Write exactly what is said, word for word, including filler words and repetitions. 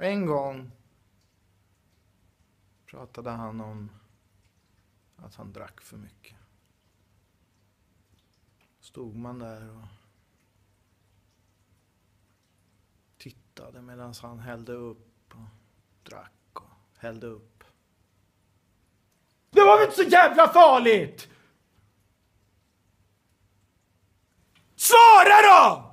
En gång pratade han om att han drack för mycket. Stod man där och tittade medan han hällde upp och drack och hällde upp. Det var väl inte så jävla farligt! Svara då!